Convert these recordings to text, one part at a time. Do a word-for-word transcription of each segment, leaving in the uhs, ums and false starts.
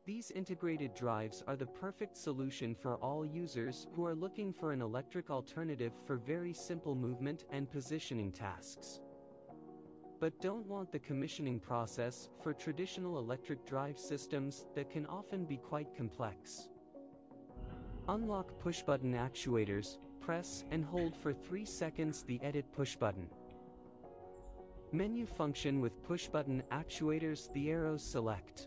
These integrated drives are the perfect solution for all users who are looking for an electric alternative for very simple movement and positioning tasks, but don't want the commissioning process for traditional electric drive systems that can often be quite complex. Unlock push-button actuators. Press and hold for three seconds the Edit push button. Menu function with push-button actuators. The arrows select.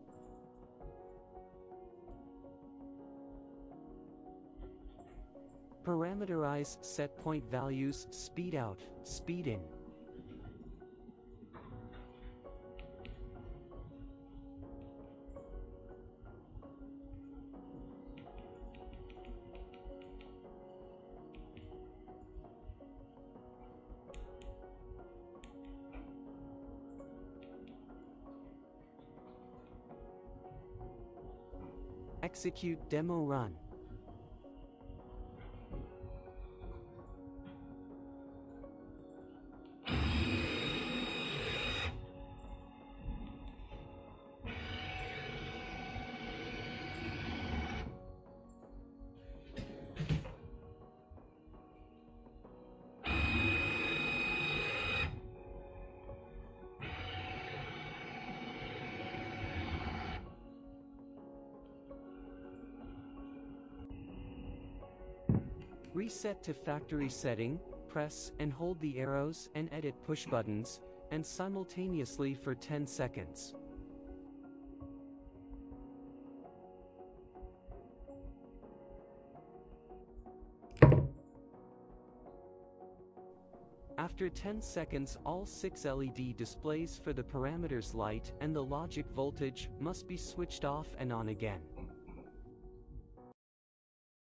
Parameterize. Set point values. Speed out, speed in. Execute demo run. Reset to factory setting. Press and hold the arrows and Edit push buttons, and simultaneously for ten seconds. After ten seconds, all six L E D displays for the parameters light and the logic voltage must be switched off and on again.